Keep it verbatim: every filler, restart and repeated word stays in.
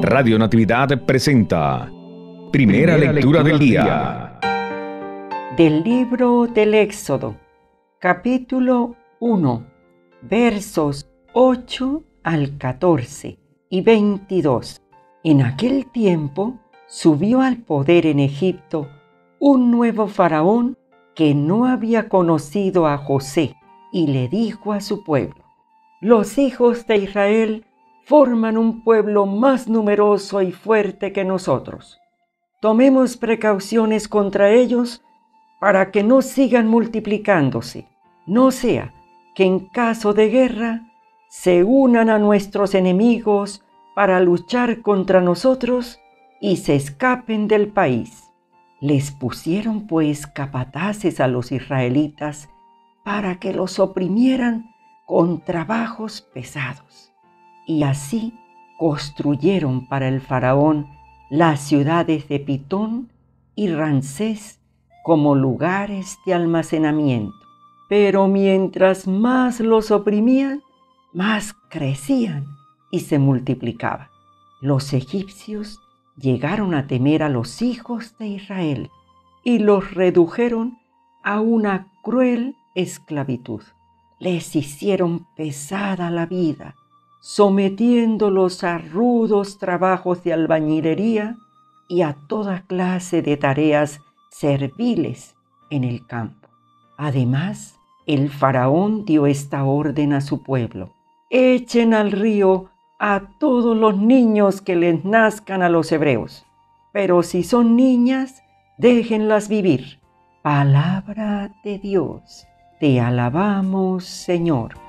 Radio Natividad presenta Primera, Primera lectura, lectura del día. Del libro del Éxodo, capítulo uno, versos ocho al catorce y veintidós. En aquel tiempo subió al poder en Egipto un nuevo faraón que no había conocido a José, y le dijo a su pueblo: los hijos de Israel forman un pueblo más numeroso y fuerte que nosotros. Tomemos precauciones contra ellos para que no sigan multiplicándose, no sea que en caso de guerra se unan a nuestros enemigos para luchar contra nosotros y se escapen del país. Les pusieron pues capataces a los israelitas para que los oprimieran con trabajos pesados. Y así construyeron para el faraón las ciudades de Pitón y Ramsés como lugares de almacenamiento. Pero mientras más los oprimían, más crecían y se multiplicaban. Los egipcios llegaron a temer a los hijos de Israel y los redujeron a una cruel esclavitud. Les hicieron pesada la vida, sometiéndolos a rudos trabajos de albañilería y a toda clase de tareas serviles en el campo. Además, el faraón dio esta orden a su pueblo: echen al río a todos los niños que les nazcan a los hebreos, pero si son niñas, déjenlas vivir. Palabra de Dios. Te alabamos, Señor.